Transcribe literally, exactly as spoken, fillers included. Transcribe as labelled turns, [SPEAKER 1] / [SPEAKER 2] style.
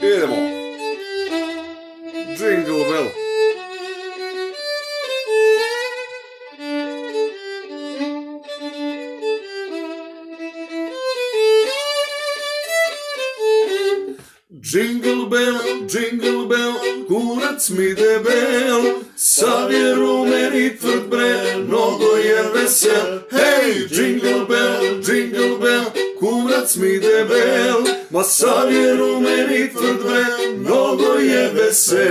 [SPEAKER 1] Idemo. Jingle bell. Jingle bell, jingle bell, kurac mi debel, sav je rumen i tvrd bre, mnogo je vesel. Hej, jingle bell, jingle bell, kurac mi debel, ma sav je rumen i tvrd bre, mnogo je vesel.